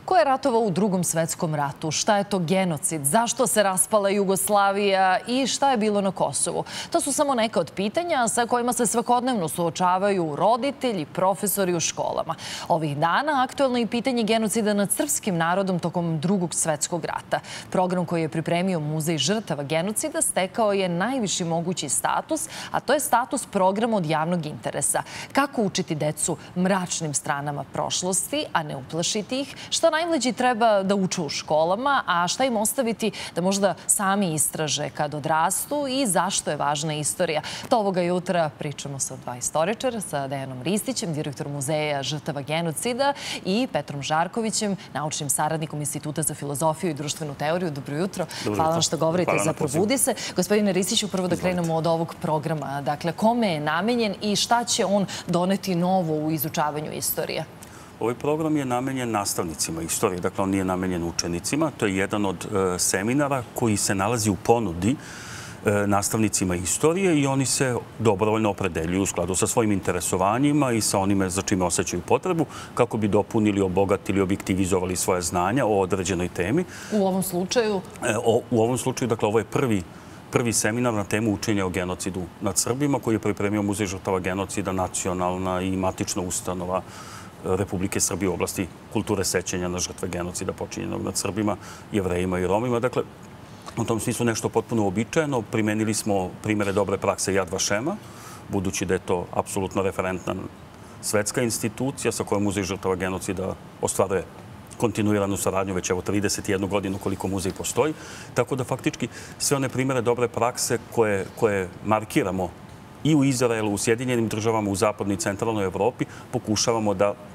Ko je ratovao u Drugom svetskom ratu? Šta je to genocid? Zašto se raspala Jugoslavija i šta je bilo na Kosovu? To su samo neka od pitanja sa kojima se svakodnevno suočavaju roditelji, profesori u školama. Ovih dana aktuelno je i pitanje genocida nad srpskim narodom tokom Drugog svetskog rata. Program koji je pripremio Muzej žrtava genocida stekao je najviši mogući status, a to je status programa od javnog interesa. Kako učiti decu mračnim stranama prošlosti, a ne uplašiti ih? Šta najmlađi treba da uče u školama, a šta im ostaviti da možda sami istraže kad odrastu i zašto je važna istorija? To ovoga jutra pričamo sa dva istoričara, sa Dejanom Ristićem, direktorom Muzeja žrtava genocida, i Petrom Žarkovićem, naučnim saradnikom Instituta za filozofiju i društvenu teoriju. Dobro jutro. Hvala vam što govorite za Probudi se. Gospodine Ristiću, prvo da krenemo od ovog programa. Dakle, kome je namenjen i šta će on doneti novo u izučavanju istorije? Ovaj program je namenjen nastavnicima istorije, dakle on nije namenjen učenicima. To je jedan od seminara koji se nalazi u ponudi nastavnicima istorije i oni se dobrovoljno opredeljuju u skladu sa svojim interesovanjima i sa onime za čime osjećaju potrebu, kako bi dopunili, obogatili, objektivizovali svoje znanja o određenoj temi. U ovom slučaju? U ovom slučaju, dakle, ovo je prvi seminar na temu učenja o genocidu nad Srbima, koji je pripremio Muzej žrtava genocida, nacionalna i matična ustanova Republike Srbije u oblasti kulture sećanja na žrtve genocida počinjenog nad Srbima, Jevrejima i Romima. Dakle, u tom smislu nešto potpuno uobičajeno. Primenili smo primere dobre prakse Yad Vašema, budući da je to apsolutno referentna svetska institucija sa kojom Muzej žrtava genocida ostvaruje kontinuiranu saradnju već evo 31 godinu koliko muzej postoji. Tako da faktički sve one primere dobre prakse koje markiramo i u Izraelu, u Sjedinjenim državama, u zapadnoj i centralnoj Evropi, pokušavamo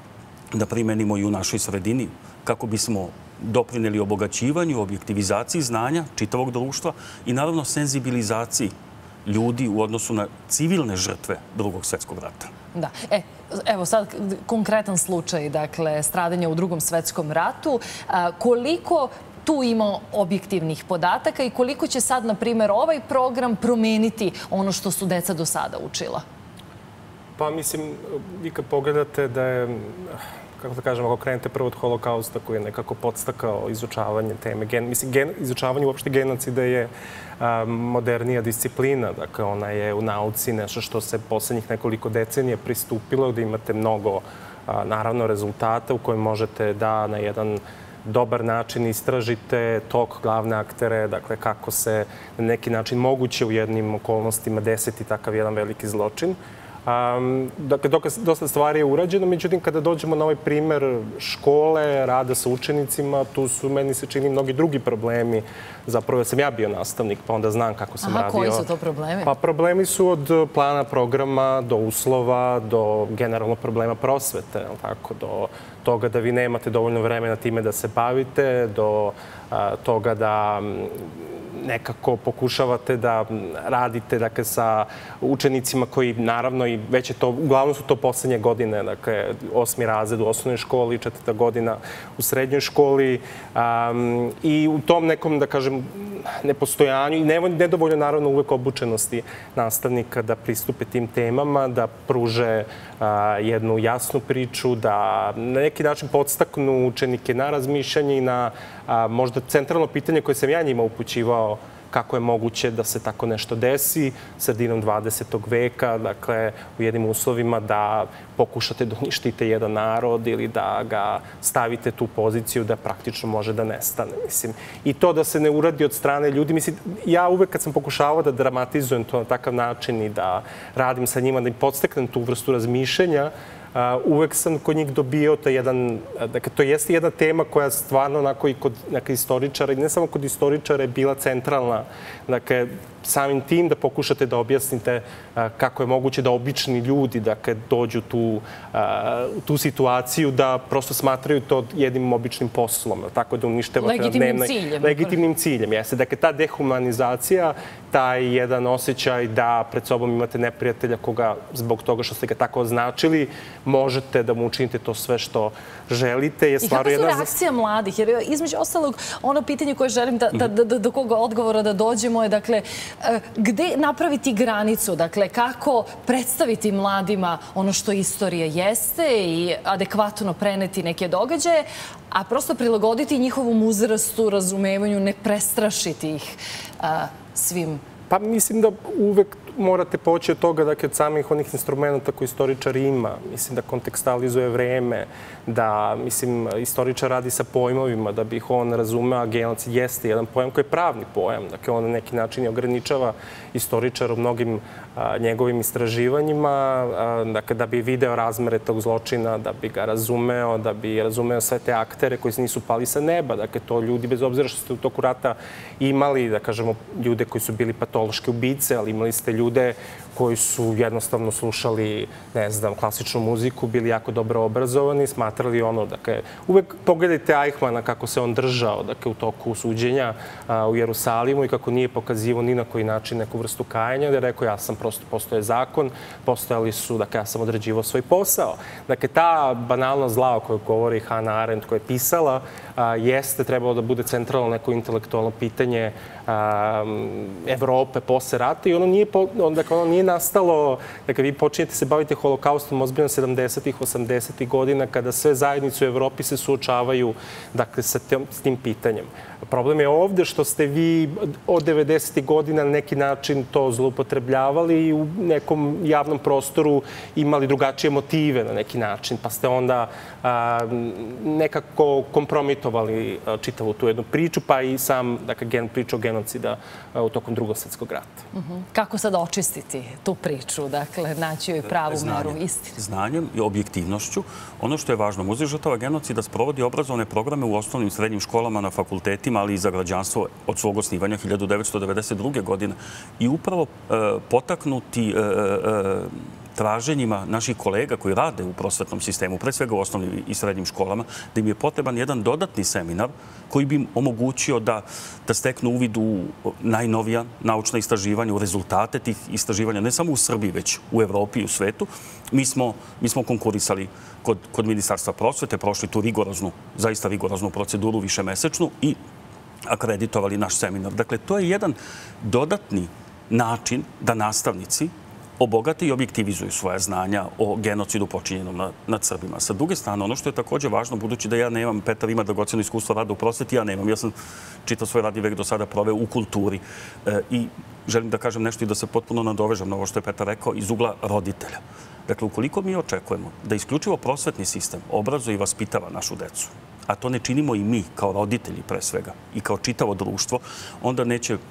da primenimo i u našoj sredini kako bismo doprineli obogaćivanju, objektivizaciji znanja čitavog društva i naravno senzibilizaciji ljudi u odnosu na civilne žrtve Drugog svjetskog rata. Da. Evo sad konkretan slučaj, dakle, stradanja u Drugom svjetskom ratu. Koliko tu ima objektivnih podataka i koliko će sad, na primjer, ovaj program promeniti ono što su deca do sada učila? Pa, mislim, vi kad pogledate da je, kako da kažem, ako krenete prvo od holokausta koji je nekako podstakao izučavanje teme. Mislim, izučavanje uopšte genocida je modernija disciplina. Dakle, ona je u nauci nešto što se poslednjih nekoliko decenija pristupilo, da imate mnogo, naravno, rezultata u kojem možete da na jedan dobar način istražite tok, glavne aktere, dakle, kako se na neki način moguće u jednim okolnostima desiti takav jedan veliki zločin. Dakle, dosta stvari je urađeno, međutim, kada dođemo na ovaj primer škole, rada sa učenicima, tu su, meni se čini, mnogi drugi problemi. Zapravo, ja sam bio nastavnik, pa onda znam kako sam radio. Koji su to problemi? Pa problemi su od plana programa do uslova, do generalno problema prosvete, do toga da vi nemate dovoljno vremena time da se bavite, do toga da nekako pokušavate da radite, dakle, sa učenicima koji, naravno, i već je to, uglavnom su to poslednje godine, dakle, 8. razred u osnovnoj školi, 4. godina u srednjoj školi, i u tom nekom, da kažem, nepostojanju i nedovoljno, naravno, uvek obučenosti nastavnika da pristupe tim temama, da pruže jednu jasnu priču, da na neki način podstaknu učenike na razmišljanje i na možda centralno pitanje koje sam ja njima upućivao, kako je moguće da se tako nešto desi sredinom 20. veka, dakle, u jednim uslovima da pokušate da uništite jedan narod ili da ga stavite tu poziciju da praktično može da nestane. Mislim, i to da se ne uradi od strane ljudi. Mislim, ja uvek kad sam pokušavao da dramatizujem to na takav način i da radim sa njima, da im podstaknem tu vrstu razmišljanja, uvek sam kod njih dobio to jedan, dakle, to jeste jedna tema koja stvarno onako i kod neka istoričara, i ne samo kod istoričara, je bila centralna. Dakle, samim tim da pokušate da objasnite kako je moguće da obični ljudi, dakle, dođu u tu situaciju da prosto smatraju to jednim običnim poslom, tako da uništavate legitimnim ciljem. Legitimnim ciljem, jeste. Dakle, ta dehumanizacija, taj jedan osjećaj da pred sobom imate neprijatelja koga, zbog toga što ste ga tako označili, možete da mu učinite to sve što želite. I kako su reakcija mladih? Jer između ostalog, ono pitanje koje želim do koga odgovora da dođemo je, dakle, Gde napraviti granicu? Dakle, kako predstaviti mladima ono što istorija jeste i adekvatno preneti neke događaje, a prosto prilagoditi njihovom uzrastu, razumevanju, ne prestrašiti ih svim. Pa mislim da uvek morate poći od toga, dakle, od samih onih instrumenta koje istoričar ima. Mislim da kontekstalizuje vreme, da, mislim, istoričar radi sa pojmovima, da bi ih on razumeo, a genocid jeste jedan pojam koji je pravni pojam. Dakle, on na neki način ograničava istoričar u mnogim njegovim istraživanjima, dakle, da bi video razmere tog zločina, da bi ga razumeo, da bi razumeo sve te aktere koji nisu pali sa neba. Dakle, to ljudi, bez obzira što ste u toku rata imali, da kažemo, ljude koji su bili patološke ubice, ali imali ste ljude koji su jednostavno slušali, ne znam, klasičnu muziku, bili jako dobro obrazovani, smatrali ono, dakle, uvek pogledajte Eichmana kako se on držao, dakle, u toku suđenja u Jerusalimu i kako nije pokazivo ni na koji način neku vrstu kajanja, da je rekao, ja sam prosto, postoje zakon, postojali su, dakle, ja sam određivao svoj posao. Dakle, ta banalna zla o kojoj govori Hannah Arendt, koja je pisala, jeste trebalo da bude centralno neko intelektualno pitanje Evrope posle rata i ono nije nastalo, dakle, vi počinjete se baviti holokaustom ozbiljno 70-ih, 80-ih godina, kada sve zajednice u Evropi se suočavaju, dakle, s tim pitanjem. Problem je ovde što ste vi od 90-ih godina na neki način to zloupotrebljavali i u nekom javnom prostoru imali drugačije motive na neki način, pa ste onda nekako kompromitovali čitavu tu jednu priču, pa i sam, dakle, priču o genocida u tokom Drugog svjetskog rata. Kako sad očistiti tu priču, dakle, naći joj pravu meru istine? Znanjem i objektivnošću. Ono što je važno, Muzej žrtava genocida sprovodi obrazovne programe u osnovnim i srednjim školama, na fakultetima, ali i za građanstvo od svog osnivanja 1992. godine. I upravo potaknuti traženjima naših kolega koji rade u prosvetnom sistemu, pre svega u osnovnim i srednjim školama, da im je potreban jedan dodatni seminar koji bi im omogućio da steknu uvid u najnovija naučna istraživanja, u rezultate tih istraživanja, ne samo u Srbiji, već u Evropi i u svetu. Mi smo konkurisali kod Ministarstva prosvete, prošli tu zaista rigoroznu proceduru višemesečnu i akreditovali naš seminar. Dakle, to je jedan dodatni način da nastavnici obogate i objektivizuju svoja znanja o genocidu počinjenom nad Srbima. Sa druge strane, ono što je također važno, budući da ja nemam, Petar ima dragoceno iskustvo rada u prosveti, ja nemam. Ja sam čitav svoj radni vek do sada proveo u kulturi. I želim da kažem nešto i da se potpuno nadovežem na ovo što je Petar rekao iz ugla roditelja. Dakle, ukoliko mi očekujemo da isključivo prosvetni sistem obrazuje i vaspitava našu decu, a to ne činimo i mi kao roditelji pre svega i kao čitavo društvo, onda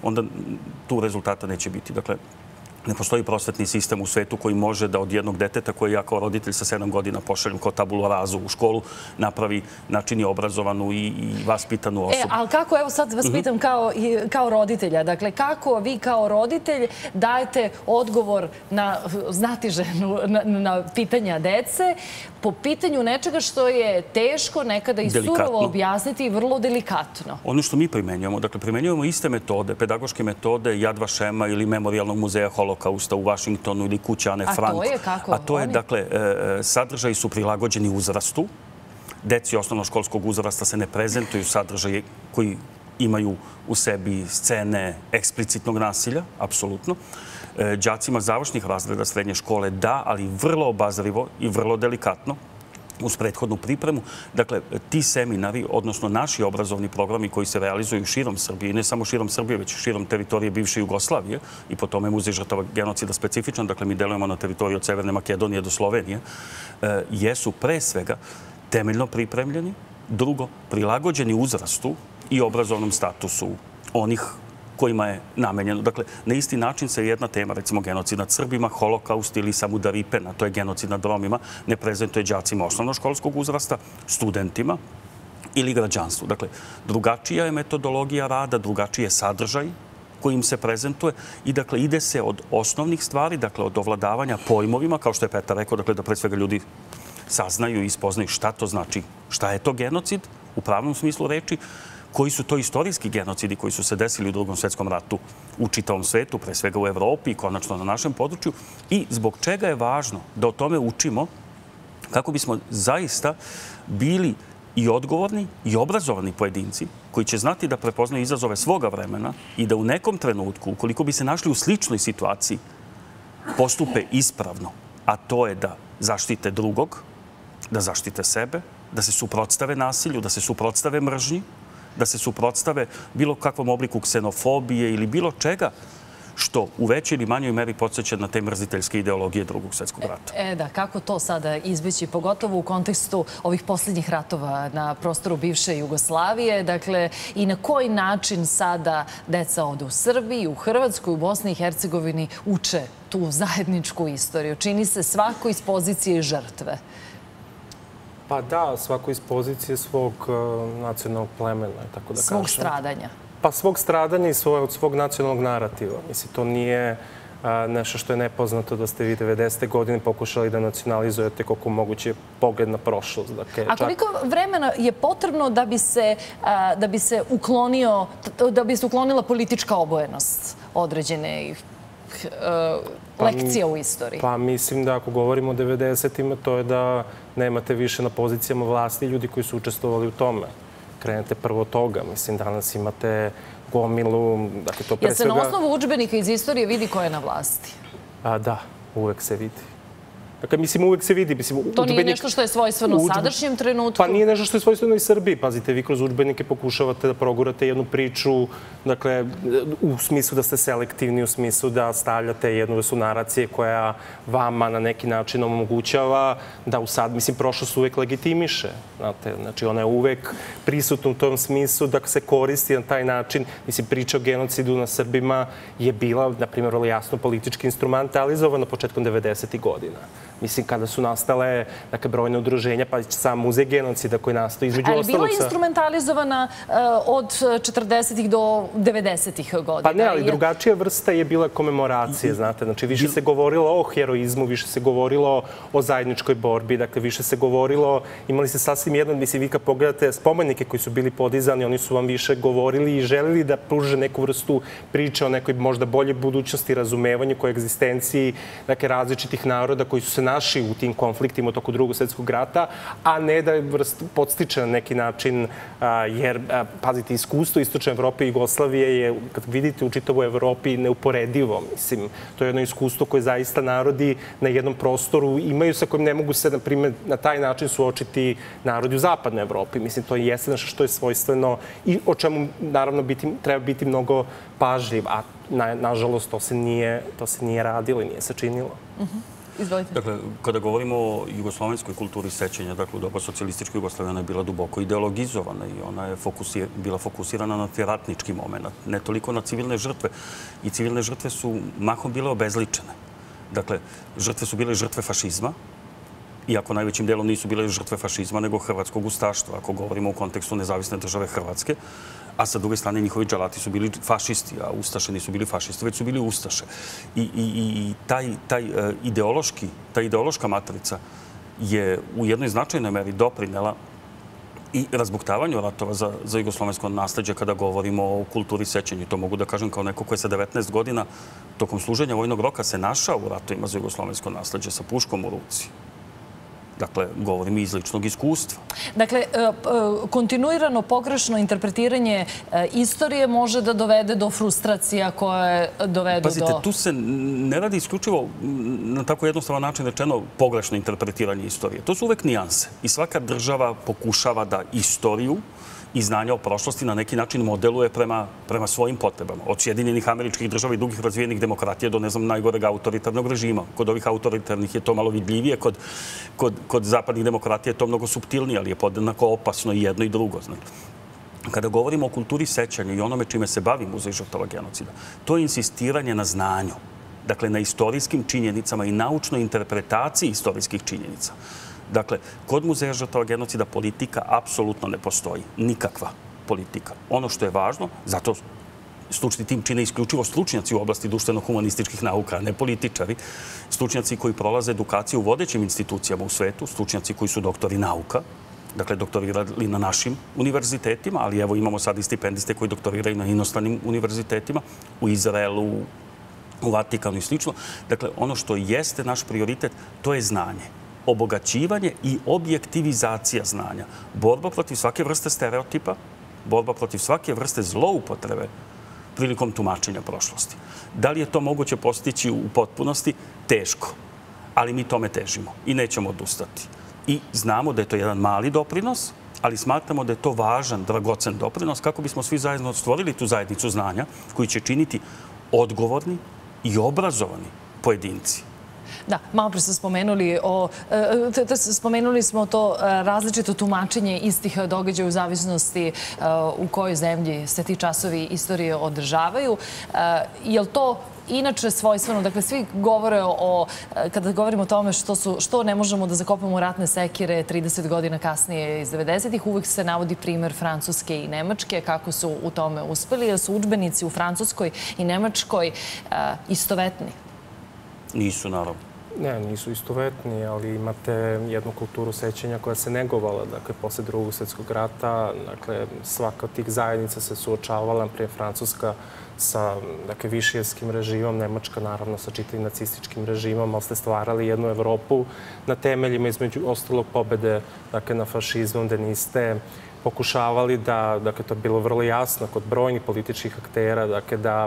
tu rezultata neće biti. Dakle, ne postoji prosvetni sistem u svetu koji može da od jednog deteta koje ja kao roditelj sa 7 godina pošaljem kao tabulu razu u školu načini obrazovanu i vaspitanu osobu. Ali kako, evo sad vas pitam kao roditelja, dakle kako vi kao roditelj dajete odgovor na znatiženu na pitanja dece po pitanju nečega što je teško nekada i surovo objasniti i vrlo delikatno? Ono što mi primenjujemo, dakle primenjujemo iste metode, pedagoške metode Yad Vašema ili Memorijalnog muzeja Holokausta u Vašingtonu ili kuća Ane Frank. A to je kako? A to je, dakle, sadržaji su prilagođeni uzrastu. Deci osnovnoškolskog uzrasta se ne prezentuju sadržaje koji imaju u sebi scene eksplicitnog nasilja, apsolutno. Đacima završnih razreda srednje škole da, ali vrlo obazrivo i vrlo delikatno, uz prethodnu pripremu. Dakle, ti seminari, odnosno naši obrazovni programi koji se realizuju širom Srbije, ne samo širom Srbije, već širom teritorije bivše Jugoslavije, i po tome Muzej žrtava genocida specifičan, dakle mi delujemo na teritoriju od Severne Makedonije do Slovenije, jesu pre svega temeljno pripremljeni, drugo, prilagođeni uzrastu i obrazovnom statusu onih kojima je namenjeno. Dakle, na isti način se jedna tema, recimo genocid nad Srbima, holokaust ili Samudaripena, to je genocid nad Romima, ne prezentuje đacima osnovnoškolskog uzrasta, studentima ili građanstvu. Dakle, drugačija je metodologija rada, drugačiji je sadržaj koji im se prezentuje i, dakle, ide se od osnovnih stvari, dakle, od ovladavanja pojmovima, kao što je Petar rekao, dakle, da pre svega ljudi saznaju i ispoznaju šta to znači, šta je to genocid u pravnom smislu reči, koji su to istorijski genocidi koji su se desili u Drugom svjetskom ratu u čitavom svetu, pre svega u Evropi i konačno na našem području, i zbog čega je važno da o tome učimo kako bismo zaista bili i odgovorni i obrazovani pojedinci koji će znati da prepoznaju izazove svoga vremena i da u nekom trenutku, ukoliko bi se našli u sličnoj situaciji, postupe ispravno, a to je da zaštite drugog, da zaštite sebe, da se suprotstave nasilju, da se suprotstave mržnji, da se suprotstave bilo kakvom obliku ksenofobije ili bilo čega što u većoj ili manjoj meri podsjeća na te mrziteljske ideologije Drugog svjetskog rata. Da, kako to sada izbeći, pogotovo u kontekstu ovih posljednjih ratova na prostoru bivše Jugoslavije, dakle, i na koji način sada deca ovde u Srbiji, u Hrvatskoj, u Bosni i Hercegovini uče tu zajedničku istoriju? Čini se svako iz pozicije žrtve. Pa da, svako iz pozicije svog nacionalnog plemena, tako da kažem. Svog stradanja. Pa svog stradanja i svog nacionalnog narativa. Mislim, to nije nešto što je nepoznato da ste vi 90. godine pokušali da nacionalizujete koliko moguće pogled na prošlost. A koliko vremena je potrebno da bi se uklonila politička obojenost određene lekcija u istoriji? Pa mislim da ako govorimo o 90-ima, to je da nemate više na pozicijama vlasti ljudi koji su učestvovali u tome. Krenete prvo toga. Mislim, danas imate gomilu, dakle to pre svega... Jel se na osnovu udžbenika iz istorije vidi ko je na vlasti? Da, uvek se vidi. Dakle, mislim, uvek se vidi. To nije nešto što je svojstveno u sadašnjem trenutku? Pa nije nešto što je svojstveno i Srbiji. Pazite, vi kroz udžbenike pokušavate da progurate jednu priču, dakle, u smislu da ste selektivni, u smislu da stavljate jednu vrstu naracije koja vama na neki način omogućava da mislim, prošlost uvek legitimiše. Znate, znači, ona je uvek prisutna u tom smislu da se koristi na taj način. Mislim, priča o genocidu na Srbima je bila, na primjer, jasno politički instrumentalizovana početkom 90. godina. Mislim, kada su nastale brojne udruženja, pa sam muzej genocida koji nastoji između ostalog... Ali bila instrumentalizovana od 40-ih do 90-ih godina? Pa ne, ali drugačija vrsta je bila komemoracije, znate. Znači, više se govorilo o heroizmu, više se govorilo o zajedničkoj borbi, dakle, više se govorilo... Imali ste sasvim jedno, mislim, vi kad pogledate spomenike koji su bili podizani, oni su vam više govorili i želeli da pruže neku vrstu priče o nekoj možda bolje budućnosti, razumevanju, koegzistenciji, dakle, različitih naroda koji su se naši u tim konfliktima u toku Drugog svjetskog rata, a ne da podstiče na neki način, jer, pazite, iskustvo Istočne Evrope i Jugoslavije je, kad vidite u čitavoj Evropi, neuporedivo. Mislim, to je jedno iskustvo koje zaista narodi na jednom prostoru imaju sa kojim ne mogu se, na primjer, na taj način suočiti narodi u Zapadnoj Evropi. Mislim, to jeste nešto što je svojstveno i o čemu, naravno, treba biti mnogo pažljiv, a nažalost to se nije radilo i nije se činilo. Izvolite. Dakle, kada govorimo o jugoslovenskoj kulturi sećanja, dakle, u doba socijalističke Jugoslavije, ona je bila duboko ideologizovana i ona je bila fokusirana na ratnički moment, ne toliko na civilne žrtve. I civilne žrtve su mahom bile obezličene. Dakle, žrtve su bile žrtve fašizma, iako najvećim delom nisu bile žrtve fašizma, nego hrvatskog ustaštva, ako govorimo u kontekstu nezavisne države Hrvatske. A sa druge strane, njihovi dželati su bili fašisti, a ustaše nisu bili fašisti, već su bili ustaše. I ta ideološka matrica je u jednoj značajnoj meri doprinela i razbuktavanju ratova za jugoslovensko nasleđe kada govorimo o kulturi sećanja. To mogu da kažem kao neko ko je sa 19 godina tokom služenja vojnog roka se našao u ratovima za jugoslovensko nasleđe sa puškom u ruci. Dakle, govorim iz ličnog iskustva. Dakle, kontinuirano pogrešno interpretiranje istorije može da dovede do frustracija koje dovedu do... Pazite, tu se ne radi isključivo na tako jednostavan način rečeno pogrešno interpretiranje istorije. To su uvek nijanse. I svaka država pokušava da istoriju i znanja o prošlosti na neki način modeluje prema svojim potrebama. Od Sjedinjenih Američkih Država i drugih razvijenih demokratija do, ne znam, najgoreg autoritarnog režima. Kod ovih autoritarnih je to malo vidljivije, kod zapadnih demokratija je to mnogo suptilnije, ali je podjednako opasno i jedno i drugo. Kada govorimo o kulturi sećanja i onome čime se bavi Muzej žrtava genocida, to je insistiranje na znanju, dakle na istorijskim činjenicama i naučnoj interpretaciji istorijskih činjenica. Dakle, kod Muzeja žrtava genocida politika apsolutno ne postoji. Nikakva politika. Ono što je važno, zato stručni tim čine isključivo stručnjaci u oblasti društveno-humanističkih nauka, a ne političari. Stručnjaci koji prolaze edukaciju u vodećim institucijama u svetu, stručnjaci koji su doktori nauka, dakle, doktorirali na našim univerzitetima, ali evo imamo sad i stipendiste koji doktoriraju na inostranim univerzitetima, u Izraelu, u Vatikanu i slično. Dakle, ono što jeste naš prioritet, to je znanje. obogaćivanje i objektivizacija znanja. Borba protiv svake vrste stereotipa, borba protiv svake vrste zloupotrebe prilikom tumačenja prošlosti. Da li je to moguće postići u potpunosti? Teško. Ali mi tome težimo i nećemo odustati. I znamo da je to jedan mali doprinos, ali smatramo da je to važan, dragocen doprinos kako bismo svi zajedno stvorili tu zajednicu znanja koji će činiti odgovorni i obrazovani pojedinci. Da, malo pre ste spomenuli smo to različito tumačenje istih događaja u zavisnosti u kojoj zemlji se ti časovi istorije održavaju. Je li to inače svojstveno? Dakle, svi govore kada govorimo o tome što ne možemo da zakopamo ratne sekire 30 godina kasnije iz 90-ih, uvijek se navodi primer Francuske i Nemačke, kako su u tome uspeli, jer su udžbenici u Francuskoj i Nemačkoj istovetni. Nisu, naravno. Ne, nisu istovetni, ali imate jednu kulturu sećanja koja se negovala. Dakle, posle Drugog svjetskog rata, dakle, svaka od tih zajednica se suočavala, prije Francuska sa višijevskim režimom, Nemačka naravno sa čitavim nacističkim režimom, ali ste stvarali jednu Evropu na temeljima između ostalog pobede na fašizmom, da niste pokušavali da, dakle, to je bilo vrlo jasno kod brojnih političkih aktera, dakle, da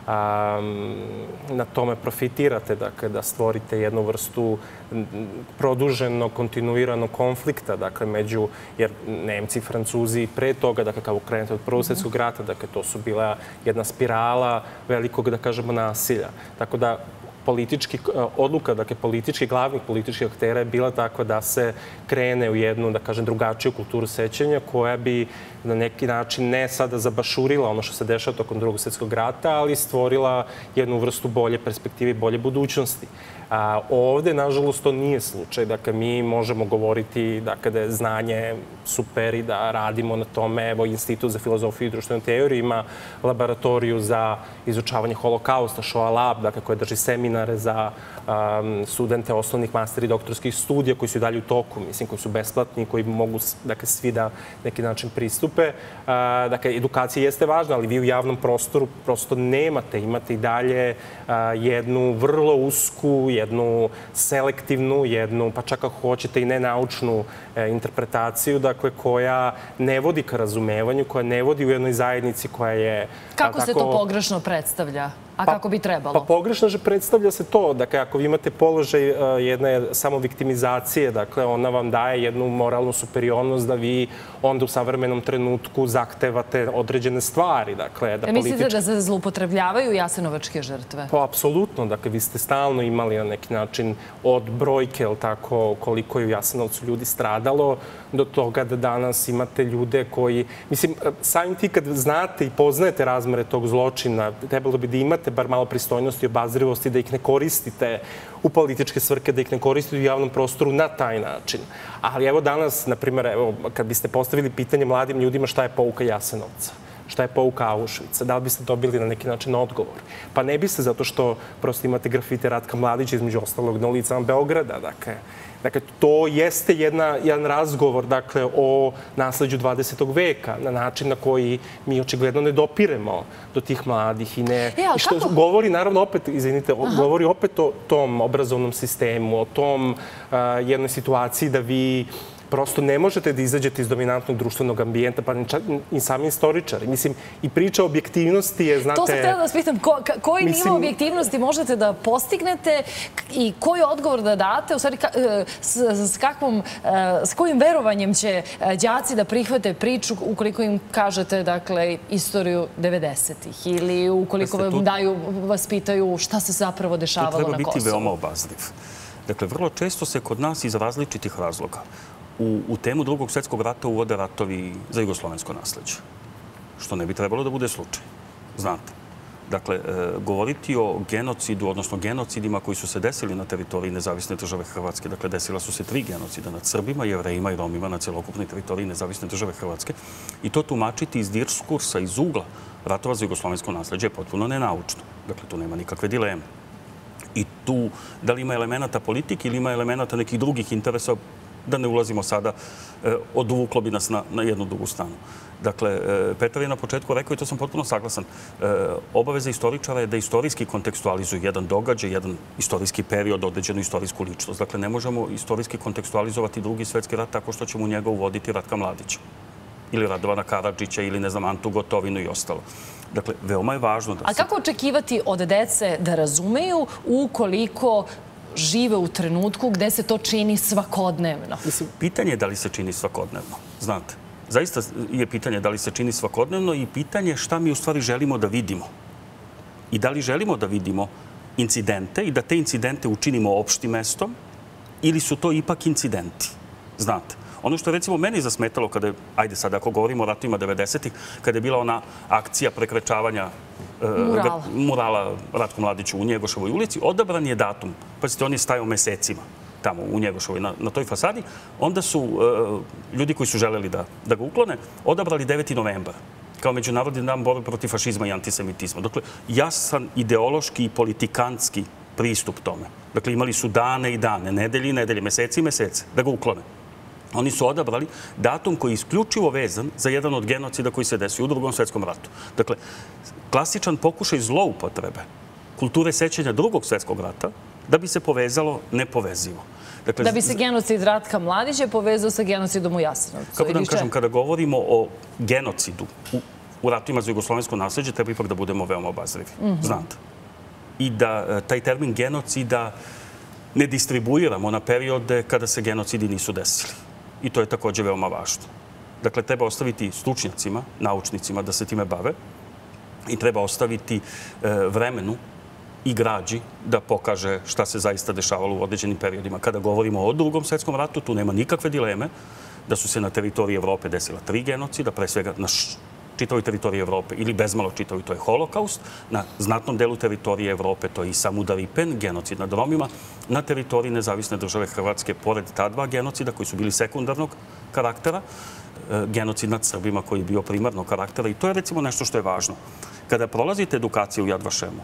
na tome profitirate, dakle, da stvorite jednu vrstu produženog, kontinuiranog konflikta, dakle, među, jer Nemci i Francuzi pre toga, dakle, kao krenete od Prvog svjetskog rata, dakle, to su bila jedna spirala velikog, da kažemo, nasilja. Tako da, odluka, dakle, glavnih političkih aktera je bila takva da se krene u jednu, da kažem, drugačiju kulturu sećanja koja bi na neki način ne sada zabašurila ono što se dešava tokom Drugog svjetskog rata, ali stvorila jednu vrstu bolje perspektive i bolje budućnosti. Ovde, nažalost, to nije slučaj. Dakle, mi možemo govoriti da je znanje super i da radimo na tome. Evo, Institut za filozofiju i društvenu teoriju ima laboratoriju za izučavanje holokausta, Shoah Lab, dakle, koja drži seminare za studente osnovnih, master i doktorskih studija koji su i dalje u toku, mislim, koji su besplatni, koji mogu, dakle, svi da neki način pristupe. Dakle, edukacija jeste važna, ali vi u javnom prostoru prosto nemate. Imate i dalje jednu vrlo usku, jednu selektivnu, jednu, pa čak ako hoćete i nenaučnu interpretaciju, dakle, koja ne vodi ka razumevanju, koja ne vodi u jednoj zajednici koja je... Kako se to pogrešno predstavlja? A kako bi trebalo? Pa pogrešno že predstavlja se to. Dakle, ako vi imate položaj jedne samoviktimizacije, dakle, ona vam daje jednu moralnu superiornost da vi onda u savremenom trenutku zahtevate određene stvari. Dakle, da mislite da se zloupotrebljavaju jasenovačke žrtve? Pa, apsolutno. Dakle, vi ste stalno imali na neki način od brojke, tako, koliko je u Jasenovcu ljudi stradalo, do toga da danas imate ljude koji... Mislim, samim ti kad znate i poznajete razmere tog zločina, trebalo bi da imate bar malo pristojnosti i obazrivosti, da ih ne koristite u političke svrhe, da ih ne koristite u javnom prostoru na taj način. Ali evo danas, na primjer, evo, kad biste postavili pitanje mladim ljudima šta je pouka Jasenovca, šta je pouka Auschwitza, da li biste dobili na neki način odgovor? Pa ne biste, zato što prosto imate grafite Ratka Mladića, između ostalog, na ulicama Beograda. Dakle, to jeste jedan razgovor, dakle, o nasleđu 20. veka, na način na koji mi očigledno ne dopiremo do tih mladih i ne... I što govori, naravno, opet, izvinite, govori opet o tom obrazovnom sistemu, o tom jednoj situaciji da vi prosto ne možete da izađete iz dominantnog društvenog ambijenta, pa i sami istoričari. Mislim, i priča o objektivnosti je, znate... To sam htjela da vas pitam, koji nivo objektivnosti možete da postignete i koji odgovor da date, u stvari, s kojim verovanjem će đaci da prihvate priču ukoliko im kažete, dakle, istoriju 90-ih ili ukoliko vas pitaju šta se zapravo dešavalo na Kosovu? To treba biti veoma obazriv. Dakle, vrlo često se kod nas iz različitih razloga u temu Drugog svjetskog rata uvode ratovi za jugoslovensko nasleđe, što ne bi trebalo da bude slučaj. Znate. Dakle, govoriti o genocidu, odnosno genocidima koji su se desili na teritoriji Nezavisne države Hrvatske. Dakle, desila su se 3 genocida nad Srbima, Jevrejima i Romima na celokupnoj teritoriji Nezavisne države Hrvatske. I to tumačiti iz diskursa, iz ugla ratova za jugoslovensko nasleđe je potpuno nenaučno. Dakle, tu nema nikakve dileme. I tu, da li ima elemenata politike ili ima elemenata nekih drugih interesa, Da ne ulazimo sada, odvuklo bi nas na jednu drugu stranu. Dakle, Petar je na početku rekao, i to sam potpuno saglasan, obaveza istoričara je da istorijski kontekstualizuju jedan događaj, jedan istorijski period, određenu istorijsku ličnost. Dakle, ne možemo istorijski kontekstualizovati Drugi svjetski rat tako što ćemo u njega uvoditi Ratka Mladića ili Radovana Karadžića ili, ne znam, Antu Gotovinu i ostalo. Dakle, veoma je važno da se... A kako očekivati od dece da razumeju ukoliko žive u trenutku gde se to čini svakodnevno? Pitanje je da li se čini svakodnevno, znate. Zaista je pitanje da li se čini svakodnevno i pitanje šta mi u stvari želimo da vidimo. I da li želimo da vidimo incidente i da te incidente učinimo opštim mestom ili su to ipak incidenti, znate. Ono što je recimo meni zasmetalo kada je, ajde sad ako govorimo o ratovima 90-ih, kada je bila ona akcija prekrečavanja murala Ratku Mladiću u Njegoševoj ulici, odabran je datum. Pazite, on je stajao mesecima tamo u Njegoševoj na toj fasadi. Onda su ljudi koji su želeli da ga uklone odabrali 9. novembar kao Međunarodni dan borbe protiv fašizma i antisemitizma. Dakle, jasan ideološki i politikantski pristup tome. Dakle, imali su dane i dane, nedelje i nedelje, meseci i mesece da ga uklone. Oni su odabrali datum koji je isključivo vezan za jedan od genocida koji se desio u Drugom svjetskom ratu. Dakle, klasičan pokušaj zloupotrebe kulture sećanja Drugog svjetskog rata da bi se povezalo nepovezivo. Dakle, da bi se genocid Ratka Mladića povezao sa genocidom u Jasenovcu. Kako da vam kažem, kada govorimo o genocidu u ratovima za jugoslovensko nasleđe, treba ipak da budemo veoma obazrivi. Znate. I da taj termin genocida ne distribuiramo na periode kada se genocidi nisu desili. I to je također veoma važno. Dakle, treba ostaviti stručnjacima, naučnicima da se time bave i treba ostaviti vremenu i građi da pokaže šta se zaista dešavalo u određenim periodima. Kada govorimo o Drugom svjetskom ratu, tu nema nikakve dileme da su se na teritoriji Evrope desila 3 genocida, pre svega na čitavoj teritoriji Evrope ili bezmalo čitavi, to je holokaust. Na znatnom delu teritorije Evrope to je i Samudaripen, genocid nad Romima. Na teritoriji nezavisne države Hrvatske, pored ta 2 genocida koji su bili sekundarnog karaktera, genocid nad Srbima koji je bio primarnog karaktera. I to je recimo nešto što je važno. Kada prolazite edukaciju u Yad Vašemu,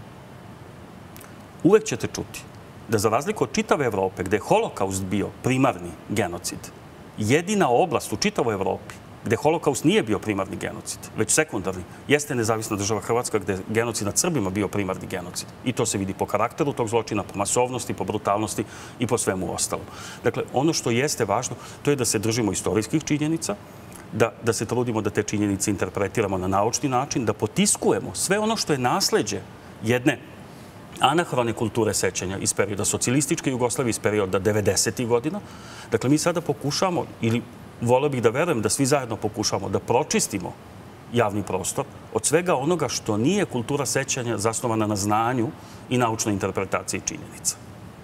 uvek ćete čuti da za razliku od čitave Evrope, gde je holokaust bio primarni genocid, jedina oblast u čitavoj Evropi gde holokaust nije bio primarni genocid, već sekundarni, jeste nezavisna država Hrvatska gde je genocid nad Srbima bio primarni genocid. I to se vidi po karakteru tog zločina, po masovnosti, po brutalnosti i po svemu ostalom. Dakle, ono što jeste važno, to je da se držimo istorijskih činjenica, da se trudimo da te činjenice interpretiramo na naučni način, da potiskujemo sve ono što je nasleđe jedne anahrone kulture sećanja iz perioda socijalističke Jugoslavije, iz perioda 90. godina. Dakle, mi sada pokušamo, ili voleo bih da verujem da svi zajedno pokušamo da pročistimo javni prostor od svega onoga što nije kultura sećanja zasnovana na znanju i naučnoj interpretaciji činjenica.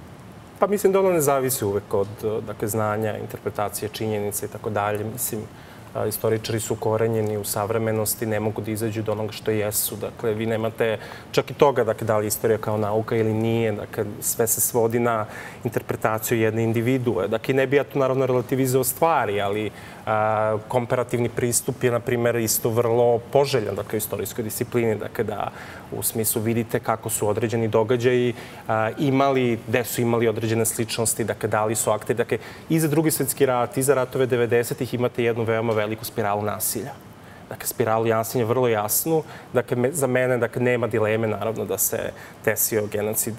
Pa mislim da ono ne zavisi uvek od znanja, interpretacije činjenica i tako dalje. Mislim, istoričari su ukorenjeni u savremenosti, ne mogu da izađu do onoga što jesu. Dakle, vi nemate čak i toga da li je istorija kao nauka ili nije. Dakle, sve se svodi na interpretaciju jedne individue. Dakle, ne bi ja tu naravno relativizao stvari, ali komparativni pristup je, na primjer, isto vrlo poželjan u istorijskoj disciplini. Dakle, da u smislu vidite kako su određeni događaji imali, gde su imali određene sličnosti, dakle, da li su akteri. Dakle, i za Drugi svjetski rat, i za ratove 90-ih imate jednu veoma veliku spiralu nasilja. Dakle, spiralu nasilja vrlo jasnu. Dakle, za mene nema dileme, naravno, da se desio genocid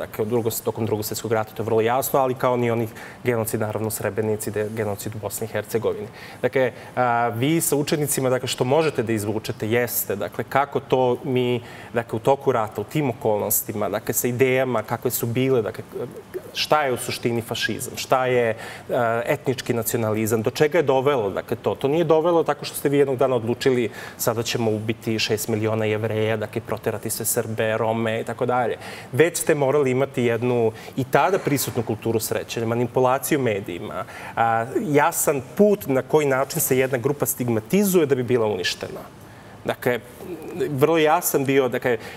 tokom Drugog svjetskog rata. To je vrlo jasno, ali kao ni onih genocid, naravno, u Srebrenici, genocid u Bosni i Hercegovini. Dakle, vi sa učenicima, što možete da izvučete, jeste, kako to mi, u toku rata, u tim okolnostima, sa idejama kakve su bile, šta je u suštini fašizam, šta je etnički nacionalizam, do čega je dovelo, to nije dovelo tako što ste vi jednog dana odlučili sada ćemo ubiti 6 miliona Jevreja, proterati sve Srbe, Rome i tako dalje. Već ste morali imati jednu i tada prisutnu kulturu srećanja, manipulaciju medijima, jasan put na koji način se jedna grupa stigmatizuje da bi bila uništena. Dakle, vrlo jasan bio,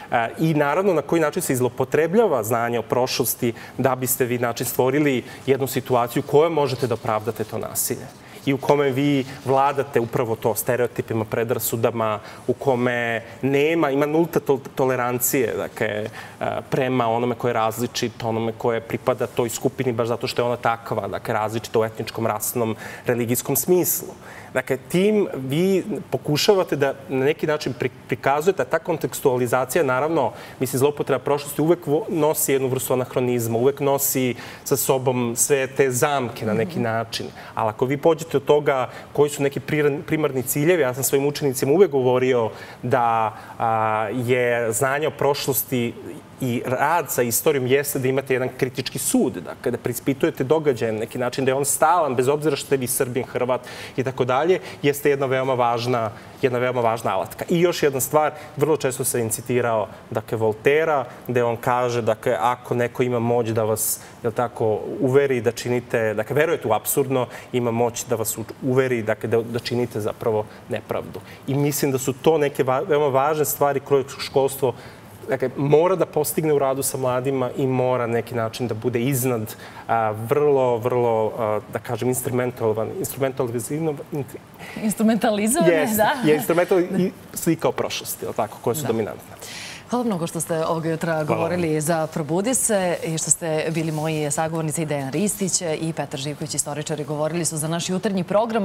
i naravno na koji način se izlopotrebljava znanje o prošlosti da biste vi stvorili jednu situaciju kojom možete da opravdate to nasilje. i u kome vi vladate upravo to stereotipima, predrasudama, u kome ima nulta tolerancije, dakle, prema onome ko je različit, onome koje pripada toj skupini baš zato što je ona takva, dakle, različita u etničkom, rasnom, religijskom smislu. Dakle, tim vi pokušavate da na neki način prikazujete, ta kontekstualizacija, naravno, mislim, zloupotreba prošlosti uvek nosi jednu vrstu anahronizma, uvek nosi sa sobom sve te zamke na neki način. Ali ako vi pođete od toga koji su neki primarni ciljevi, ja sam svojim učenicima uvek govorio da je znanje o prošlosti i rad sa istorijom jeste da imate jedan kritički sud, dakle, da preispitujete događaje na neki način, da je on stalan, bez obzira što ste vi Srbin, Hrvat i tako dalje, jeste jedna veoma važna alatka. I još jedna stvar, vrlo često se incitirao, dakle, Voltera, gde on kaže, dakle, ako neko ima moć da vas, jel tako, uveri da činite, dakle, verujete u apsurdno, ima moć da vas uveri, dakle, da činite zapravo nepravdu. I mislim da su to neke veoma važne stvari koje školstvo mora da postigne u radu sa mladima i mora na neki način da bude iznad vrlo, da kažem, instrumentalizovane, da. Je instrumentalizovane i slika o prošlosti, koje su dominantne. Hvala mnogo što ste ovog jutra govorili za Probudi se i što ste bili moji sagovornici Dejan Ristić i Petar Živković, istoričari, govorili su za naš jutarnji program.